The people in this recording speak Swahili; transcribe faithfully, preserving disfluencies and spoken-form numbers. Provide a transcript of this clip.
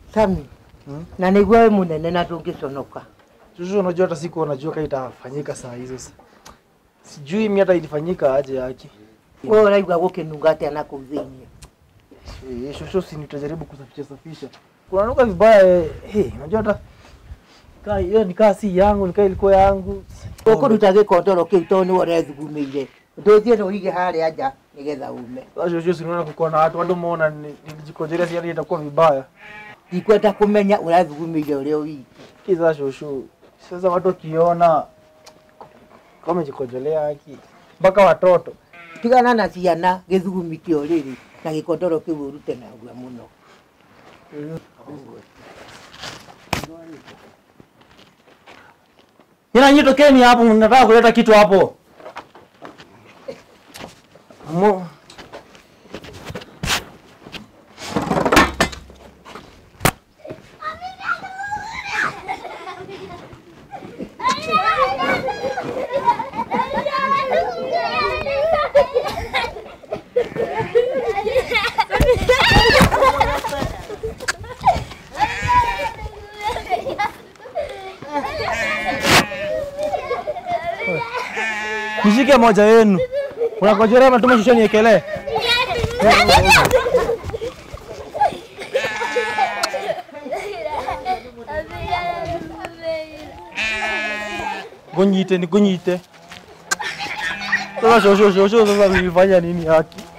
Sammy. Hmm? Na nigwa wewe munene na tungiconoka. Shosho unajua hata siku unajua kama itafanyika saa hizo. Sijui mimi hata ilifanyika aje yake. Wewe unaigwa gukinunga ati anakuzinia. Eh, shosho si nitajaribu kusafisha safisha. Kuna nuka vibaya eh, unajua hata kai hiyo ni kasi yangu, ni kai ilikuwa yangu. Uko rutage kondoro kiu to ni wore thugumire. Ndothie no hige hali aja nigetha ume. Sasa shosho si unaona kuko na watu wado muona nilijikojolea si hali itakuwa vibaya. Ikwenda kumenya urathugumire uri wiki. Kiza shosho. Sasa watu kiona kama jikojolea haki mpaka watoto tigana na ciana githugumi kio riri na gikondoro kiu urute na gwa muno. Nina nyito keni hapo nataka kuleta kitu hapo. Amo nishike moja yenu. Unakojolea matuma shosho niekelee. Gonyite ni gonyite. Sasa shosho shosho sasa nilifanya nini haki?